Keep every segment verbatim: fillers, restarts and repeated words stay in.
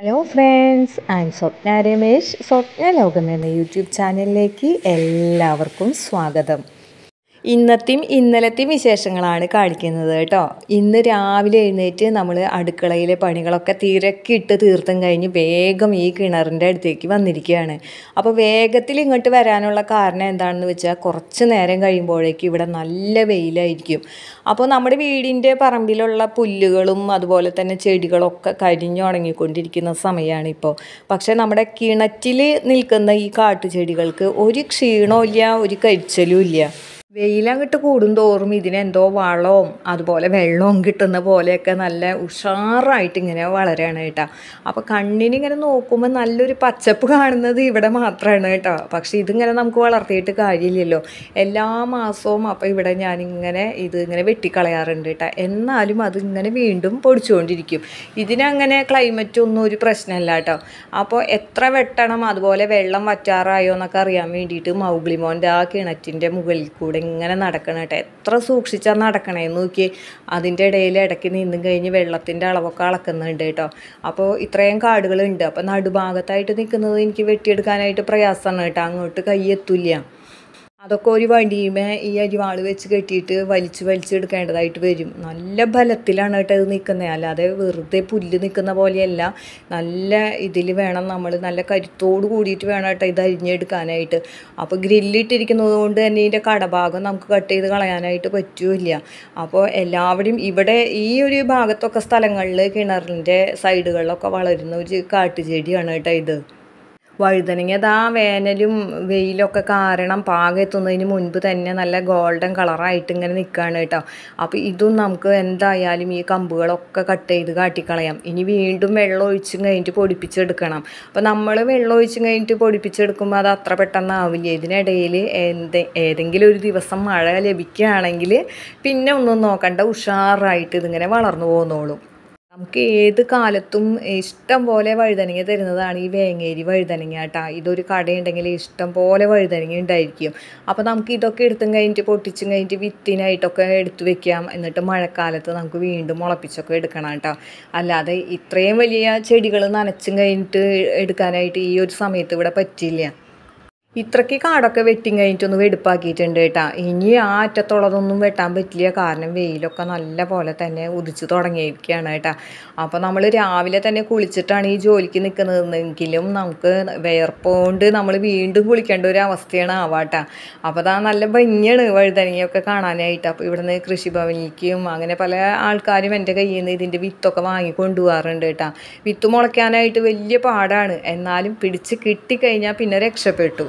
Hello friends, I am Swapna Ramesh. Swapna ലോകം എന്ന YouTube ചാനലിലേക്ക് എല്ലാവർക്കും സ്വാഗതം. ഇന്നത്തെയും ഇന്നലത്തെയും വിശേഷങ്ങളാണ് കാണിക്കുന്നത് കേട്ടോ. ഇന്ന് രാവിലെ എഴുന്നേറ്റ് നമ്മൾ അടുക്കളയിലെ പണികളൊക്കെ തിരക്കിട്ട് തീർത്തും കഴിഞ്ഞ് വേഗം ഈ കിണറിൻ്റെ അടുത്തേക്ക് വന്നിരിക്കുകയാണ്. അപ്പോൾ വേഗത്തിൽ ഇങ്ങോട്ട് വരാനുള്ള കാരണം എന്താണെന്ന് വെച്ചാൽ കുറച്ച് നേരം കഴിയുമ്പോഴേക്കും ഇവിടെ നല്ല വെയിലായിരിക്കും. അപ്പോൾ നമ്മുടെ വീടിൻ്റെ പറമ്പിലുള്ള പുല്ലുകളും അതുപോലെ തന്നെ ചെടികളൊക്കെ കരിഞ്ഞുണങ്ങിക്കൊണ്ടിരിക്കുന്ന സമയമാണ് ഇപ്പോൾ. പക്ഷേ നമ്മുടെ കിണറ്റിൽ നിൽക്കുന്ന ഈ കാട്ടുചെടികൾക്ക് ഒരു ക്ഷീണവും ഇല്ല, ഒരു കരിച്ചലും ഇല്ല. വെയിലങ്ങിട്ട് കൂടുന്തോറും ഇതിനെന്തോ വളവും അതുപോലെ വെള്ളവും കിട്ടുന്ന പോലെയൊക്കെ നല്ല ഉഷാറായിട്ട് ഇങ്ങനെ വളരുകയാണ് കേട്ടോ. അപ്പോൾ കണ്ണിനിങ്ങനെ നോക്കുമ്പോൾ നല്ലൊരു പച്ചപ്പ് കാണുന്നത് ഇവിടെ മാത്രമാണ് കേട്ടോ. പക്ഷേ ഇതിങ്ങനെ നമുക്ക് വളർത്തിയിട്ട് കാര്യമില്ലല്ലോ. എല്ലാ മാസവും അപ്പോൾ ഇവിടെ ഞാനിങ്ങനെ ഇത് ഇങ്ങനെ വെട്ടിക്കളയാറുണ്ട് കേട്ടോ. എന്നാലും അതിങ്ങനെ വീണ്ടും പൊടിച്ചുകൊണ്ടിരിക്കും. ഇതിനങ്ങനെ ക്ലൈമറ്റ് ഒന്നും ഒരു പ്രശ്നമല്ല കേട്ടോ. അപ്പോൾ എത്ര വെട്ടണം, അതുപോലെ വെള്ളം വറ്റാറായോ എന്നൊക്കെ അറിയാൻ വേണ്ടിയിട്ട് മൗഗ്ലിമോൻ്റെ ആ കിണറ്റിൻ്റെ മുകളിൽ കൂടെ ഇങ്ങനെ നടക്കണം കേട്ടോ. എത്ര സൂക്ഷിച്ചാൽ നടക്കണേന്ന് നോക്കി. അതിൻ്റെ ഇടയിൽ ഇടയ്ക്ക് നിന്നും കഴിഞ്ഞ് വെള്ളത്തിൻ്റെ അളവൊക്കെ അളക്കുന്നുണ്ട് കേട്ടോ. അപ്പോൾ ഇത്രയും കാടുകളുണ്ട്. അപ്പോൾ നടുഭാഗത്തായിട്ട് നിൽക്കുന്നത് എനിക്ക് വെട്ടിയെടുക്കാനായിട്ട് പ്രയാസമാണ് കേട്ടോ. അങ്ങോട്ട് കൈ എത്തില്ല. അതൊക്കെ ഒരു വണ്ടിയുമേ ഈ അരിവാൾ വെച്ച് കെട്ടിയിട്ട് വലിച്ച് വലിച്ചെടുക്കേണ്ടതായിട്ട് വരും. നല്ല ബലത്തിലാണ് കേട്ടോ ഇത് നിൽക്കുന്നത്. അല്ലാതെ വെറുതെ പുല്ല് നിൽക്കുന്ന പോലെയല്ല. നല്ല ഇതിൽ വേണം, നമ്മൾ നല്ല കരുത്തോട് കൂടിയിട്ട് വേണം കേട്ടോ ഇത് അരിഞ്ഞെടുക്കാനായിട്ട്. അപ്പോൾ ഗ്രില്ലിട്ടിരിക്കുന്നത് കൊണ്ട് തന്നെ ഇതിൻ്റെ കടഭാഗം നമുക്ക് കട്ട് ചെയ്ത് കളയാനായിട്ട് പറ്റില്ല. അപ്പോൾ എല്ലാവരും ഇവിടെ ഈ ഒരു ഭാഗത്തൊക്കെ സ്ഥലങ്ങളിൽ കിണറിൻ്റെ സൈഡുകളിലൊക്കെ വളരുന്ന ഒരു കാട്ടുചെടിയാണ് കേട്ടോ ഇത്. വഴുതനങ്ങ അതാ വേനലും വെയിലൊക്കെ കാരണം പാകം എത്തുന്നതിന് മുൻപ് തന്നെ നല്ല ഗോൾഡൻ കളറായിട്ട് ഇങ്ങനെ നിൽക്കുകയാണ് കേട്ടോ. അപ്പോൾ ഇതും നമുക്ക് എന്തായാലും ഈ കമ്പുകളൊക്കെ കട്ട് ചെയ്ത് കാട്ടിക്കളയാം. ഇനി വീണ്ടും വെള്ളം ഒഴിച്ചും കഴിഞ്ഞിട്ട് പൊടിപ്പിച്ചെടുക്കണം. അപ്പോൾ നമ്മൾ വെള്ളം ഒഴിച്ചും കഴിഞ്ഞിട്ട് പൊടിപ്പിച്ചെടുക്കുമ്പോൾ അത് അത്ര പെട്ടെന്നാവില്ല. ഇതിനിടയിൽ എന്ത് ഏതെങ്കിലും ഒരു ദിവസം മഴ ലഭിക്കുകയാണെങ്കിൽ പിന്നെ ഒന്നും നോക്കണ്ട, ഉഷാറായിട്ട് ഇതിങ്ങനെ വളർന്നു പോകുന്നോളും. നമുക്ക് ഏത് കാലത്തും ഇഷ്ടം പോലെ വഴുതനങ്ങ തരുന്നതാണ് ഈ വേങ്ങേരി വഴുതനങ്ങ കേട്ടോ. ഇതൊരു കടയുണ്ടെങ്കിൽ ഇഷ്ടം പോലെ വഴുതനങ്ങ ഉണ്ടായിരിക്കും. അപ്പോൾ നമുക്ക് ഇതൊക്കെ എടുത്തും കഴിഞ്ഞിട്ട് പൊട്ടിച്ചും കഴിഞ്ഞിട്ട് വിത്തിനായിട്ടൊക്കെ എടുത്തു വെക്കാം. എന്നിട്ട് മഴക്കാലത്ത് നമുക്ക് വീണ്ടും മുളപ്പിച്ചൊക്കെ എടുക്കണം കേട്ടോ. അല്ലാതെ ഇത്രയും വലിയ ചെടികൾ നനച്ചും കഴിഞ്ഞിട്ട് എടുക്കാനായിട്ട് ഈ ഒരു സമയത്ത് ഇവിടെ പറ്റില്ല. ഇത്രയ്ക്ക് കാടൊക്കെ വെട്ടി കഴിഞ്ഞിട്ടൊന്ന് വെടുപ്പാക്കിയിട്ടുണ്ട് കേട്ടോ. ഇനി ആ അറ്റത്തുള്ളതൊന്നും വെട്ടാൻ പറ്റില്ല, കാരണം വെയിലൊക്കെ നല്ല പോലെ തന്നെ ഉദിച്ച് തുടങ്ങിയിരിക്കുകയാണ് കേട്ടോ. അപ്പോൾ നമ്മൾ രാവിലെ തന്നെ കുളിച്ചിട്ടാണ് ഈ ജോലിക്ക് നിൽക്കുന്നതെങ്കിലും നമുക്ക് വിയർപ്പുകൊണ്ട് നമ്മൾ വീണ്ടും കുളിക്കേണ്ട ഒരു അവസ്ഥയാണ് ആവാട്ടോ. അപ്പോൾ അതാ നല്ല ഭംഗിയാണ് വഴുതനങ്ങയൊക്കെ കാണാനായിട്ട്. അപ്പോൾ ഇവിടുന്ന് കൃഷിഭവനിലേക്കും അങ്ങനെ പല ആൾക്കാരും എൻ്റെ കയ്യിൽ നിന്ന് ഇതിൻ്റെ വിത്തൊക്കെ വാങ്ങി കൊണ്ടുപോകാറുണ്ട് കേട്ടോ. വിത്ത് മുളയ്ക്കാനായിട്ട് വലിയ പാടാണ്, എന്നാലും പിടിച്ച് കിട്ടിക്കഴിഞ്ഞാൽ പിന്നെ രക്ഷപ്പെട്ടു.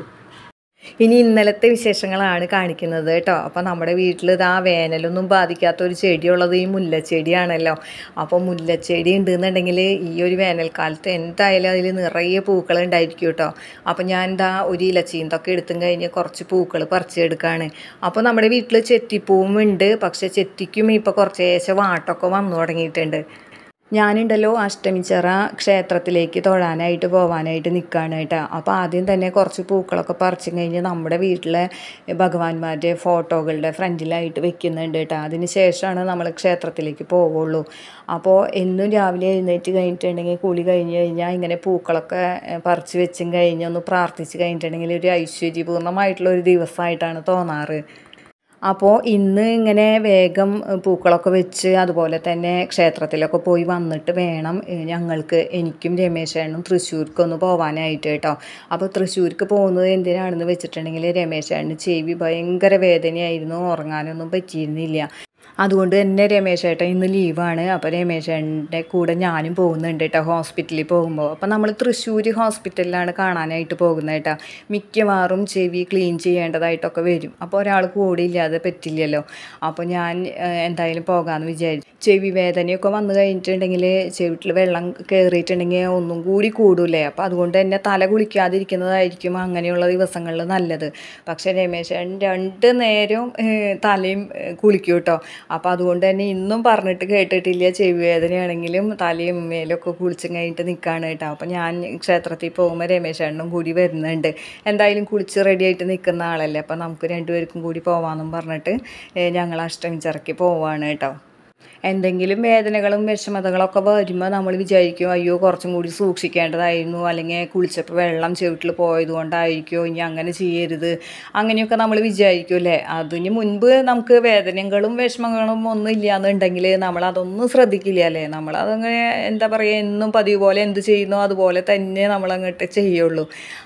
ഇനി ഇന്നലത്തെ വിശേഷങ്ങളാണ് കാണിക്കുന്നത് കേട്ടോ. അപ്പോൾ നമ്മുടെ വീട്ടിൽ ഇതാ വേനലൊന്നും ബാധിക്കാത്തൊരു ചെടിയുള്ളത് ഈ മുല്ലച്ചെടിയാണല്ലോ. അപ്പോൾ മുല്ലച്ചെടി ഉണ്ടെന്നുണ്ടെങ്കിൽ ഈ ഒരു വേനൽക്കാലത്ത് എന്തായാലും അതിൽ നിറയെ പൂക്കൾ ഉണ്ടായിരിക്കും കേട്ടോ. അപ്പോൾ ഞാൻ എന്താ ഒരു ഇലച്ചീന്തൊക്കെ എടുത്തും കഴിഞ്ഞ് കുറച്ച് പൂക്കൾ പറിച്ചെടുക്കുകയാണ്. അപ്പോൾ നമ്മുടെ വീട്ടിൽ ചെത്തിപ്പൂവും ഉണ്ട്, പക്ഷേ ചെത്തിക്കും ഇപ്പോൾ കുറച്ചേശ്ശെ വാട്ടൊക്കെ വന്നു തുടങ്ങിയിട്ടുണ്ട്. ഞാനുണ്ടല്ലോ അഷ്ടമിച്ചിറ ക്ഷേത്രത്തിലേക്ക് തൊഴാനായിട്ട് പോകാനായിട്ട് നിൽക്കുകയാണ് കേട്ടോ. അപ്പോൾ ആദ്യം തന്നെ കുറച്ച് പൂക്കളൊക്കെ പറിച്ചു കഴിഞ്ഞ് നമ്മുടെ വീട്ടിലെ ഭഗവാന്മാരുടെ ഫോട്ടോകളുടെ ഫ്രണ്ടിലായിട്ട് വെക്കുന്നുണ്ട് കേട്ടോ. അതിന് ശേഷമാണ് നമ്മൾ ക്ഷേത്രത്തിലേക്ക് പോവുള്ളൂ. അപ്പോൾ എന്നും രാവിലെ എഴുന്നേറ്റ് കഴിഞ്ഞിട്ടുണ്ടെങ്കിൽ കുളി കഴിഞ്ഞ് കഴിഞ്ഞാൽ ഇങ്ങനെ പൂക്കളൊക്കെ പറിച്ച് വെച്ചും കഴിഞ്ഞ് ഒന്ന് പ്രാർത്ഥിച്ച് കഴിഞ്ഞിട്ടുണ്ടെങ്കിൽ ഒരു ഐശ്വര്യപൂർണ്ണമായിട്ടുള്ള ഒരു ദിവസമായിട്ടാണ് തോന്നാറ്. അപ്പോൾ ഇന്ന് ഇങ്ങനെ വേഗം പൂക്കളൊക്കെ വെച്ച് അതുപോലെ തന്നെ ക്ഷേത്രത്തിലൊക്കെ പോയി വന്നിട്ട് വേണം ഞങ്ങൾക്ക്, എനിക്കും രമേശേട്ടനും തൃശ്ശൂർക്കൊന്ന് പോകാനായിട്ട് കേട്ടോ. അപ്പോൾ തൃശ്ശൂർക്ക് പോകുന്നത് എന്തിനാണെന്ന് വെച്ചിട്ടുണ്ടെങ്കിൽ രമേശേട്ടന് ചെവി ഭയങ്കര വേദനയായിരുന്നു, ഉറങ്ങാനൊന്നും പറ്റിയിരുന്നില്ല. അതുകൊണ്ട് തന്നെ രമേശേട്ടൻ ഇന്ന് ലീവാണ്. അപ്പോൾ രമേശേട്ടൻ്റെ കൂടെ ഞാനും പോകുന്നുണ്ട് കേട്ടോ ഹോസ്പിറ്റലിൽ പോകുമ്പോൾ. അപ്പോൾ നമ്മൾ തൃശ്ശൂർ ഹോസ്പിറ്റലിലാണ് കാണാനായിട്ട് പോകുന്നത് കേട്ടോ. മിക്കവാറും ചെവി ക്ലീൻ ചെയ്യേണ്ടതായിട്ടൊക്കെ വരും. അപ്പോൾ ഒരാൾ കൂടെ ഇല്ലാതെ പറ്റില്ലല്ലോ. അപ്പോൾ ഞാൻ എന്തായാലും പോകാമെന്ന് വിചാരിച്ചു. ചെവി വേദനയൊക്കെ വന്നു കഴിഞ്ഞിട്ടുണ്ടെങ്കിൽ ചെവിട്ടിൽ വെള്ളം കയറിയിട്ടുണ്ടെങ്കിൽ ഒന്നും കൂടി കൂടൂലേ. അപ്പോൾ അതുകൊണ്ട് തന്നെ തല കുളിക്കാതിരിക്കുന്നതായിരിക്കും അങ്ങനെയുള്ള ദിവസങ്ങളിൽ നല്ലത്. പക്ഷേ രമേശേട്ടൻ രണ്ട് നേരവും തലയും കുളിക്കും കേട്ടോ. അപ്പോൾ അതുകൊണ്ട് തന്നെ ഇന്നും പറഞ്ഞിട്ട് കേട്ടിട്ടില്ല, ചെവി വേദനയാണെങ്കിലും തലയും മേലൊക്കെ കുളിച്ചും കഴിഞ്ഞിട്ട് നിൽക്കുകയാണ് കേട്ടോ. അപ്പോൾ ഞാൻ ക്ഷേത്രത്തിൽ പോകുമ്പോൾ രമേശേട്ടനും കൂടി വരുന്നുണ്ട്. എന്തായാലും കുളിച്ച് റെഡിയായിട്ട് നിൽക്കുന്ന ആളല്ലേ, അപ്പോൾ നമുക്ക് രണ്ടുപേർക്കും കൂടി പോകാമെന്നും പറഞ്ഞിട്ട് ഞങ്ങൾ അഷ്ടമിച്ചിറക്കി പോവാണ് കേട്ടോ. എന്തെങ്കിലും വേദനകളും വിഷമതകളൊക്കെ വരുമ്പോൾ നമ്മൾ വിചാരിക്കും അയ്യോ കുറച്ചും കൂടി സൂക്ഷിക്കേണ്ടതായിരുന്നു, അല്ലെങ്കിൽ കുളിച്ചപ്പോൾ വെള്ളം ചുവട്ടിൽ പോയത് കൊണ്ടായിരിക്കുമോ, ഇനി അങ്ങനെ ചെയ്യരുത്, അങ്ങനെയൊക്കെ നമ്മൾ വിചാരിക്കും അല്ലേ. അതിന് മുൻപ് നമുക്ക് വേദനകളും വിഷമങ്ങളും ഒന്നും ഇല്ലയെന്നുണ്ടെങ്കിൽ നമ്മൾ അതൊന്നും ശ്രദ്ധിക്കില്ല അല്ലേ. നമ്മളതങ്ങനെ എന്താ പറയുക, എന്നും പതിവ് പോലെ എന്ത് ചെയ്യുന്നോ അതുപോലെ തന്നെ നമ്മളങ്ങോട്ട് ചെയ്യുള്ളൂ.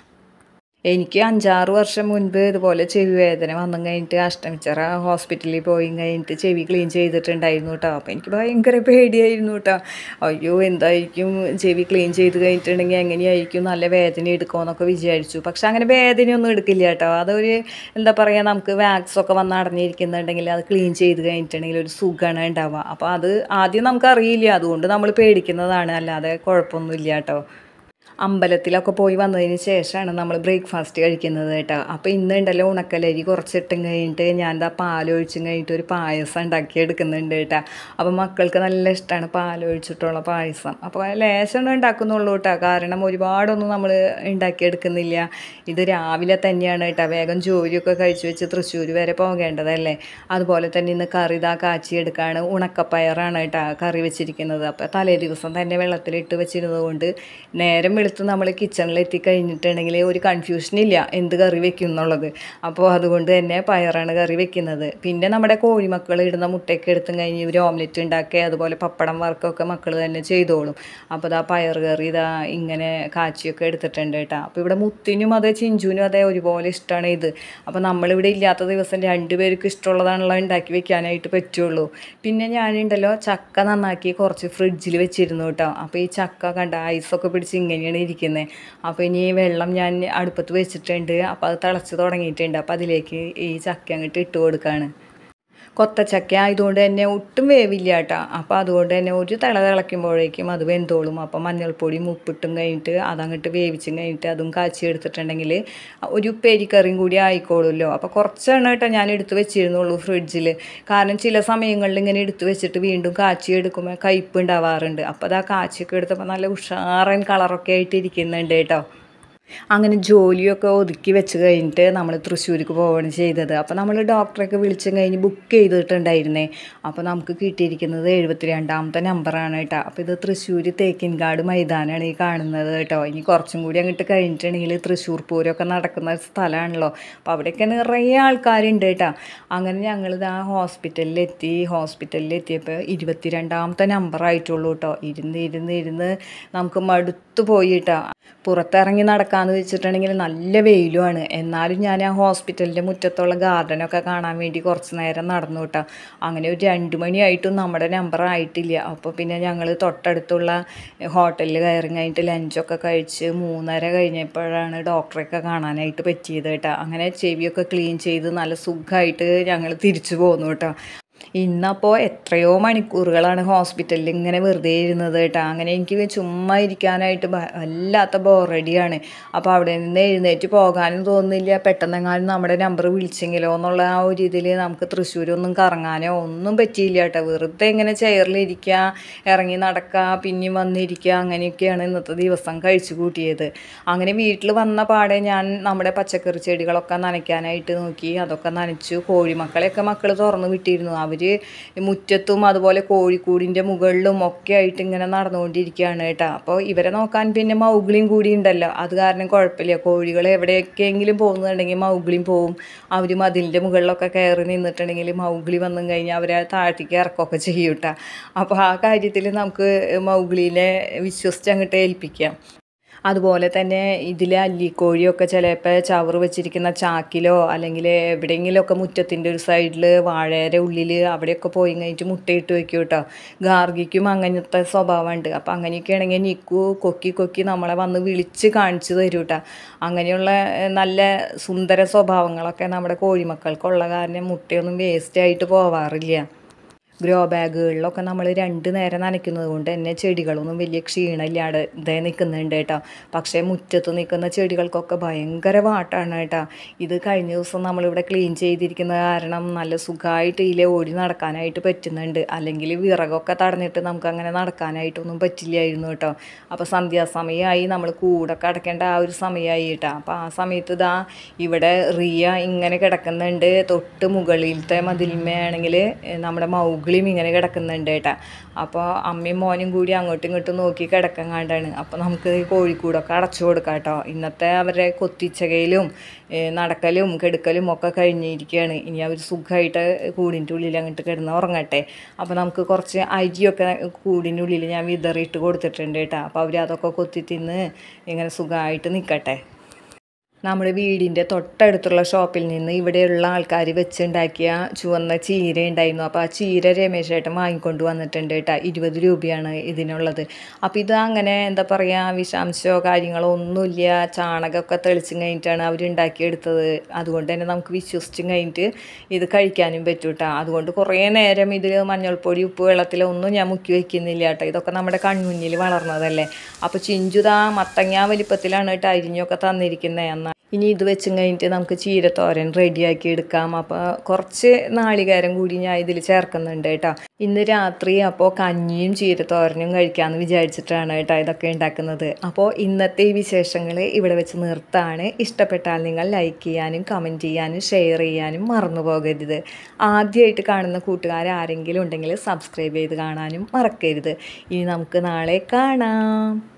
എനിക്ക് അഞ്ചാറ് വർഷം മുൻപ് ഇതുപോലെ ചെവി വേദന വന്നു കഴിഞ്ഞിട്ട് അഷ്ടമിച്ചിറ ഹോസ്പിറ്റലിൽ പോയി കഴിഞ്ഞിട്ട് ചെവി ക്ലീൻ ചെയ്തിട്ടുണ്ടായിരുന്നു കേട്ടോ. അപ്പോൾ എനിക്ക് ഭയങ്കര പേടിയായിരുന്നു കേട്ടോ. അയ്യോ എന്തായിരിക്കും ചെവി ക്ലീൻ ചെയ്ത് കഴിഞ്ഞിട്ടുണ്ടെങ്കിൽ എങ്ങനെയായിരിക്കും, നല്ല വേദന എടുക്കുമെന്നൊക്കെ വിചാരിച്ചു. പക്ഷെ അങ്ങനെ വേദനയൊന്നും എടുക്കില്ല കേട്ടോ. അതൊരു എന്താ പറയുക, നമുക്ക് വാക്സൊക്കെ വന്ന് അടഞ്ഞിരിക്കുന്നുണ്ടെങ്കിൽ അത് ക്ലീൻ ചെയ്ത് കഴിഞ്ഞിട്ടുണ്ടെങ്കിൽ ഒരു സുഖമാണ് ഉണ്ടാവുക. അപ്പോൾ അത് ആദ്യം നമുക്കറിയില്ല, അതുകൊണ്ട് നമ്മൾ പേടിക്കുന്നതാണ്, അല്ലാതെ കുഴപ്പമൊന്നുമില്ല കേട്ടോ. അമ്പലത്തിലൊക്കെ പോയി വന്നതിന് ശേഷമാണ് നമ്മൾ ബ്രേക്ക്ഫാസ്റ്റ് കഴിക്കുന്നത് കേട്ടോ. അപ്പോൾ ഇന്ന് ഉണ്ടല്ലോ ഉണക്കലരി കുറച്ചിട്ടും കഴിഞ്ഞിട്ട് ഞാൻ എന്താ പാലൊഴിച്ചും കഴിഞ്ഞിട്ട് ഒരു പായസം ഉണ്ടാക്കി എടുക്കുന്നുണ്ട് കേട്ടോ. അപ്പോൾ മക്കൾക്ക് നല്ല ഇഷ്ടമാണ് പാലൊഴിച്ചിട്ടുള്ള പായസം. അപ്പോൾ ലേശം ഉണ്ടാക്കുന്നുള്ളൂ കേട്ടോ, കാരണം ഒരുപാടൊന്നും നമ്മൾ ഉണ്ടാക്കിയെടുക്കുന്നില്ല. ഇത് രാവിലെ തന്നെയാണ് കേട്ടോ, വേഗം ജോലിയൊക്കെ കഴിച്ച് വെച്ച് തൃശ്ശൂർ വരെ പോകേണ്ടതല്ലേ. അതുപോലെ തന്നെ ഇന്ന് കറി ഇതാ കാച്ചിയെടുക്കുകയാണ്. ഉണക്കപ്പയറാണ് കേട്ടോ കറി വെച്ചിരിക്കുന്നത്. അപ്പോൾ തലേ ദിവസം തന്നെ വെള്ളത്തിലിട്ട് വെച്ചിരുന്നത് കൊണ്ട് നേരം എടുത്ത് നമ്മൾ കിച്ചണിൽ എത്തിക്കഴിഞ്ഞിട്ടുണ്ടെങ്കിൽ ഒരു കൺഫ്യൂഷനില്ല എന്ത് കറി വെക്കും എന്നുള്ളത്. അപ്പോൾ അതുകൊണ്ട് തന്നെ പയറാണ് കറി വെക്കുന്നത്. പിന്നെ നമ്മുടെ കോഴിമക്കൾ ഇടുന്ന മുട്ടയൊക്കെ എടുത്തും കഴിഞ്ഞ് ഇവർ ഓംലെറ്റ് ഉണ്ടാക്കുക, അതുപോലെ പപ്പടം വറുക്കൊക്കെ മക്കൾ തന്നെ ചെയ്തോളും. അപ്പോൾ ഇതാ പയർ കറി ഇതാ ഇങ്ങനെ കാച്ചിയൊക്കെ എടുത്തിട്ടുണ്ട് കേട്ടോ. അപ്പോൾ ഇവിടെ മുത്തിനും അതെ ചിഞ്ചുവിനും അതെ ഒരുപോലെ ഇഷ്ടമാണ് ഇത്. അപ്പോൾ നമ്മളിവിടെ ഇല്ലാത്ത ദിവസം രണ്ടുപേർക്കും ഇഷ്ടമുള്ളതാണല്ലോ ഉണ്ടാക്കി വെക്കാനായിട്ട് പറ്റുള്ളൂ. പിന്നെ ഞാനുണ്ടല്ലോ ചക്ക നന്നാക്കി കുറച്ച് ഫ്രിഡ്ജിൽ വെച്ചിരുന്നു കേട്ടോ. അപ്പോൾ ഈ ചക്ക കണ്ട ഐസൊക്കെ പിടിച്ച് ഇങ്ങനെയാണ് ഇരിക്കുന്നത്. അപ്പോൾ ഇനി വെള്ളം ഞാൻ അടുപ്പത്ത് വെച്ചിട്ടുണ്ട്. അപ്പോൾ അത് തിളച്ച് തുടങ്ങിയിട്ടുണ്ട്. അപ്പോൾ അതിലേക്ക് ഈ ചക്ക അങ്ങോട്ട് ഇട്ട് കൊടുക്കുകയാണ്. കൊത്തച്ചക്ക ആയതുകൊണ്ട് തന്നെ ഒട്ടും വേവില്ല കേട്ടോ. അപ്പോൾ അതുകൊണ്ട് തന്നെ ഒരു തിള തിളയ്ക്കുമ്പോഴേക്കും അത് വെന്തോളും. അപ്പോൾ മഞ്ഞൾപ്പൊടിയും ഉപ്പിട്ടും കഴിഞ്ഞിട്ട് അതങ്ങോട്ട് വേവിച്ചും കഴിഞ്ഞിട്ട് അതും കാച്ചി എടുത്തിട്ടുണ്ടെങ്കിൽ ഒരു ഉപ്പേരിക്കറിയും കൂടി ആയിക്കോളുമല്ലോ. അപ്പോൾ കുറച്ചാണ് കേട്ടോ ഞാൻ എടുത്ത് വെച്ചിരുന്നുള്ളൂ ഫ്രിഡ്ജിൽ. കാരണം ചില സമയങ്ങളിൽ ഇങ്ങനെ എടുത്ത് വെച്ചിട്ട് വീണ്ടും കാച്ചി എടുക്കുമ്പോൾ കയ്പ്പ് ഉണ്ടാവാറുണ്ട്. അപ്പോൾ അത് ആ കാച്ചിയൊക്കെ എടുത്തപ്പോൾ നല്ല ഉഷാറൻ കളറൊക്കെ ആയിട്ട് ഇരിക്കുന്നുണ്ട് കേട്ടോ. അങ്ങനെ ജോലിയൊക്കെ ഒതുക്കി വെച്ച് കഴിഞ്ഞിട്ട് നമ്മൾ തൃശ്ശൂർക്ക് പോവുകയാണ് ചെയ്തത്. അപ്പോൾ നമ്മൾ ഡോക്ടറൊക്കെ വിളിച്ചും കഴിഞ്ഞ് ബുക്ക് ചെയ്തിട്ടുണ്ടായിരുന്നേ. അപ്പോൾ നമുക്ക് കിട്ടിയിരിക്കുന്നത് എഴുപത്തി രണ്ടാമത്തെ നമ്പറാണ് കേട്ടോ. അപ്പോൾ ഇത് തൃശ്ശൂർ തേക്കിൻകാട് മൈതാനമാണ് ഈ കാണുന്നത് കേട്ടോ. ഇനി കുറച്ചും കൂടി അങ്ങോട്ട് കഴിഞ്ഞിട്ടുണ്ടെങ്കിൽ തൃശ്ശൂർ പൂരമൊക്കെ നടക്കുന്ന സ്ഥലമാണല്ലോ. അപ്പോൾ അവിടെയൊക്കെ നിറയെ ആൾക്കാരുണ്ട് കേട്ടോ. അങ്ങനെ ഞങ്ങളിത് ആ ഹോസ്പിറ്റലിലെത്തി. ഹോസ്പിറ്റലിലെത്തിയപ്പോൾ ഇരുപത്തി രണ്ടാമത്തെ നമ്പറായിട്ടുള്ളൂ കേട്ടോ. ഇരുന്ന് ഇരുന്ന് ഇരുന്ന് നമുക്ക് മടുത്തു പോയി കേട്ടോ. പുറത്തിറങ്ങി നടക്കാമെന്ന് വെച്ചിട്ടുണ്ടെങ്കിൽ നല്ല വെയിലുമാണ്. എന്നാലും ഞാൻ ആ ഹോസ്പിറ്റലിൻ്റെ മുറ്റത്തുള്ള ഗാർഡനൊക്കെ കാണാൻ വേണ്ടി കുറച്ച് നേരം നടന്നു കേട്ടോ. അങ്ങനെ ഒരു രണ്ട് മണിയായിട്ടും നമ്മുടെ നമ്പർ ആയിട്ടില്ല. അപ്പോൾ പിന്നെ ഞങ്ങൾ തൊട്ടടുത്തുള്ള ഹോട്ടലിൽ കയറി കഴിഞ്ഞിട്ട് ലഞ്ചൊക്കെ കഴിച്ച് മൂന്നര കഴിഞ്ഞപ്പോഴാണ് ഡോക്ടറെയൊക്കെ കാണാനായിട്ട് പറ്റിയത് കേട്ടോ. അങ്ങനെ ചെവിയൊക്കെ ക്ലീൻ ചെയ്ത് നല്ല സുഖമായിട്ട് ഞങ്ങൾ തിരിച്ചു പോന്നു കേട്ടോ. ഇന്നപ്പോൾ എത്രയോ മണിക്കൂറുകളാണ് ഹോസ്പിറ്റലിൽ ഇങ്ങനെ വെറുതെ ഇരുന്നത് കേട്ടോ. അങ്ങനെ എനിക്ക് ചുമ്മാ ഇരിക്കാനായിട്ട് വല്ലാത്ത ബോറടിയാണ്. അപ്പോൾ അവിടെ നിന്ന് എഴുന്നേറ്റ് പോകാനും തോന്നുന്നില്ല. പെട്ടെന്നെങ്ങാനും നമ്മുടെ നമ്പർ വിളിച്ചെങ്കിലോ എന്നുള്ള ആ ഒരു ഇതിൽ നമുക്ക് തൃശ്ശൂരൊന്നും കറങ്ങാനോ ഒന്നും പറ്റിയില്ല കേട്ടോ. വെറുതെ ഇങ്ങനെ ചെയറിലിരിക്കുക, ഇറങ്ങി നടക്കുക, പിന്നെയും വന്നിരിക്കുക, അങ്ങനെയൊക്കെയാണ് ഇന്നത്തെ ദിവസം കഴിച്ചു കൂട്ടിയത്. അങ്ങനെ വീട്ടിൽ വന്ന പാടെ ഞാൻ നമ്മുടെ പച്ചക്കറി ചെടികളൊക്കെ നനയ്ക്കാനായിട്ട് നോക്കി. അതൊക്കെ നനച്ചു. കോഴിമക്കളെയൊക്കെ മക്കൾ തുറന്നു വിട്ടിരുന്നു. അവർ മുറ്റത്തും അതുപോലെ കോഴിക്കൂടിൻ്റെ മുകളിലും ഒക്കെ ആയിട്ട് ഇങ്ങനെ നടന്നുകൊണ്ടിരിക്കുകയാണ് കേട്ടോ. അപ്പോൾ ഇവരെ നോക്കാൻ പിന്നെ മൗഗ്ലിയും കൂടി ഉണ്ടല്ലോ, അത് കാരണം കുഴപ്പമില്ല. കോഴികൾ എവിടെയൊക്കെയെങ്കിലും പോകുന്നുണ്ടെങ്കിൽ മൗഗ്ലിയും പോവും. അവർ മതിലിൻ്റെ മുകളിലൊക്കെ കയറി നിന്നിട്ടുണ്ടെങ്കിൽ മൗഗ്ലി വന്നു കഴിഞ്ഞാൽ അവരെ താഴത്തേക്ക് ഇറക്കുകയൊക്കെ ചെയ്യും കേട്ടോ. അപ്പോൾ ആ കാര്യത്തിൽ നമുക്ക് മൗഗ്ലിനെ വിശ്വസിച്ച് അങ്ങോട്ട് ഏൽപ്പിക്കാം. അതുപോലെ തന്നെ ഇതിൽ അല്ലിക്കോഴിയൊക്കെ ചിലപ്പോൾ ചവറ് വെച്ചിരിക്കുന്ന ചാക്കിലോ അല്ലെങ്കിൽ എവിടെയെങ്കിലുമൊക്കെ മുറ്റത്തിൻ്റെ ഒരു സൈഡിൽ വാഴയുടെ ഉള്ളിൽ അവിടെയൊക്കെ പോയി കഴിഞ്ഞിട്ട് മുട്ടയിട്ട് വയ്ക്കും കേട്ടോ. ഗാർഗിക്കും അങ്ങനത്തെ സ്വഭാവമുണ്ട്. അപ്പോൾ അങ്ങനെയൊക്കെ ആണെങ്കിൽ നിക്കു കൊക്കി കൊക്കി നമ്മളെ വന്ന് വിളിച്ച് കാണിച്ചു തരും കേട്ടോ. അങ്ങനെയുള്ള നല്ല സുന്ദര സ്വഭാവങ്ങളൊക്കെ നമ്മുടെ കോഴിമക്കൾക്കുള്ള കാരണം മുട്ടയൊന്നും വേസ്റ്റായിട്ട് പോവാറില്ല. ഗ്രോ ബാഗുകളിലൊക്കെ നമ്മൾ രണ്ട് നേരം നനയ്ക്കുന്നത് കൊണ്ട് തന്നെ ചെടികളൊന്നും വലിയ ക്ഷീണമില്ലാതെ ഇതേ നിൽക്കുന്നുണ്ട് കേട്ടോ. പക്ഷേ മുറ്റത്ത് നിൽക്കുന്ന ചെടികൾക്കൊക്കെ ഭയങ്കര വാട്ടാണ് കേട്ടോ. ഇത് കഴിഞ്ഞ ദിവസം നമ്മളിവിടെ ക്ലീൻ ചെയ്തിരിക്കുന്ന കാരണം നല്ല സുഖമായിട്ട് ഇതിലെ ഓടി നടക്കാനായിട്ട് പറ്റുന്നുണ്ട്. അല്ലെങ്കിൽ വിറകൊക്കെ തടഞ്ഞിട്ട് നമുക്ക് അങ്ങനെ നടക്കാനായിട്ടൊന്നും പറ്റില്ലായിരുന്നു കേട്ടോ. അപ്പോൾ സന്ധ്യാസമയമായി, നമ്മൾ കൂടൊക്കെ അടയ്ക്കേണ്ട ആ ഒരു സമയമായി കേട്ടോ. അപ്പോൾ ആ സമയത്ത് ഇതാ ഇവിടെ റിയ ഇങ്ങനെ കിടക്കുന്നുണ്ട്. തൊട്ട് മുകളിലത്തെ മതിലിന്മേയാണെങ്കിൽ നമ്മുടെ മൗ മുകളിലും ഇങ്ങനെ കിടക്കുന്നുണ്ട് കേട്ടോ. അപ്പോൾ അമ്മയും മോനും കൂടി അങ്ങോട്ടും ഇങ്ങോട്ടും നോക്കി കിടക്കാൻ കണ്ടാണ്. അപ്പോൾ നമുക്ക് ഈ കോഴിക്കൂടൊക്കെ അടച്ചു കൊടുക്കാം കേട്ടോ. ഇന്നത്തെ അവരുടെ കൊത്തിച്ചകയിലും നടക്കലും കെടുക്കലും ഒക്കെ കഴിഞ്ഞിരിക്കുകയാണ്. ഇനി അവർ സുഖമായിട്ട് കൂടിൻ്റെ ഉള്ളിൽ അങ്ങോട്ട് കിടന്ന് ഉറങ്ങട്ടെ. അപ്പോൾ നമുക്ക് കുറച്ച് അരിയൊക്കെ കൂടിൻ്റെ ഉള്ളിൽ ഞാൻ വിതറിയിട്ട് കൊടുത്തിട്ടുണ്ട് കേട്ടോ. അപ്പോൾ അവർ അതൊക്കെ കൊത്തി തിന്ന് ഇങ്ങനെ സുഖമായിട്ട് നിൽക്കട്ടെ. നമ്മുടെ വീടിൻ്റെ തൊട്ടടുത്തുള്ള ഷോപ്പിൽ നിന്ന് ഇവിടെയുള്ള ആൾക്കാർ വെച്ചുണ്ടാക്കിയ ചുവന്ന ചീര ഉണ്ടായിരുന്നു. അപ്പോൾ ആ ചീര രമേശ് ചേട്ടൻ വാങ്ങിക്കൊണ്ട് വന്നിട്ടുണ്ട് കേട്ടോ. ഇരുപത് രൂപയാണ് ഇതിനുള്ളത്. അപ്പോൾ ഇത് അങ്ങനെ എന്താ പറയുക, വിഷാംശമോ കാര്യങ്ങളോ ഒന്നുമില്ല, ചാണകമൊക്കെ തെളിച്ചും കഴിഞ്ഞിട്ടാണ് അവർ ഉണ്ടാക്കിയെടുത്തത്. അതുകൊണ്ട് തന്നെ നമുക്ക് വിശ്വസിച്ചും കഴിഞ്ഞിട്ട് ഇത് കഴിക്കാനും പറ്റും കേട്ടോ. അതുകൊണ്ട് കുറേ നേരം ഇതിൽ മഞ്ഞൾപ്പൊടി ഉപ്പ് വെള്ളത്തിലൊന്നും ഞാൻ മുക്കി വയ്ക്കുന്നില്ല കേട്ടോ. ഇതൊക്കെ നമ്മുടെ കൺമുന്നിൽ വളർന്നതല്ലേ. അപ്പോൾ ചിഞ്ചുതാ മത്തങ്ങ വലിപ്പത്തിലാണ് കേട്ടോ അരിഞ്ഞൊക്കെ തന്നിരിക്കുന്നത്. എന്നാൽ ഇനി ഇത് വെച്ചും കഴിഞ്ഞിട്ട് നമുക്ക് ചീരത്തോരൻ റെഡിയാക്കി എടുക്കാം. അപ്പോൾ കുറച്ച് നാളികേരം കൂടി ഞാൻ ഇതിൽ ചേർക്കുന്നുണ്ട് കേട്ടോ. ഇന്ന് രാത്രി അപ്പോൾ കഞ്ഞിയും ചീരത്തോരനും കഴിക്കാമെന്ന് വിചാരിച്ചിട്ടാണ് കേട്ടോ ഇതൊക്കെ ഉണ്ടാക്കുന്നത്. അപ്പോൾ ഇന്നത്തെ ഈ വിശേഷങ്ങൾ ഇവിടെ വെച്ച് നിർത്താണ്. ഇഷ്ടപ്പെട്ടാൽ നിങ്ങൾ ലൈക്ക് ചെയ്യാനും കമൻറ്റ് ചെയ്യാനും ഷെയർ ചെയ്യാനും മറന്നു പോകരുത്. ആദ്യമായിട്ട് കാണുന്ന കൂട്ടുകാർ ആരെങ്കിലും ഉണ്ടെങ്കിൽ സബ്സ്ക്രൈബ് ചെയ്ത് കാണാനും മറക്കരുത്. ഇനി നമുക്ക് നാളെ കാണാം.